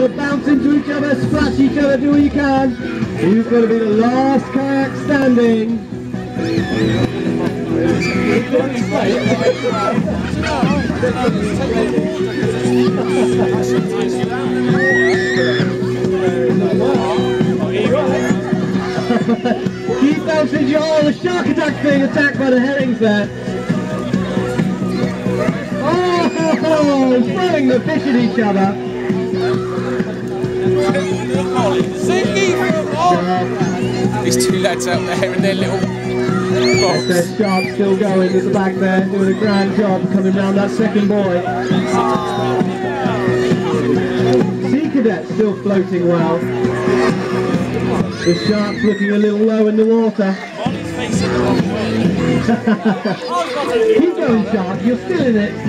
got to bounce into each other, splash each other, do what you can. Who's going to be the last kayak standing? Keep bouncing, oh, the shark attack's being attacked by the herrings there. Oh, throwing the fish at each other. These two lads out there in their little box. There's shark still going at the back there, doing a grand job coming round that second buoy. Sea Cadet still floating well. The shark's looking a little low in the water. Keep going, shark, you're still in it.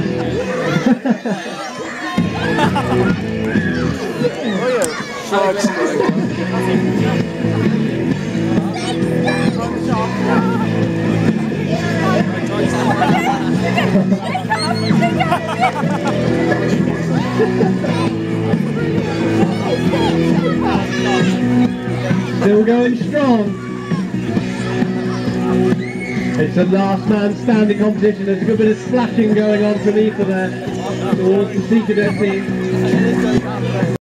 Still going strong. It's a last man standing competition. There's a good bit of splashing going on from Ether there towards the Sea Cadet team.